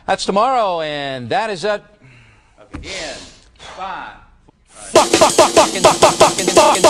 That's tomorrow, and that is it. Okay, in 5. Fucking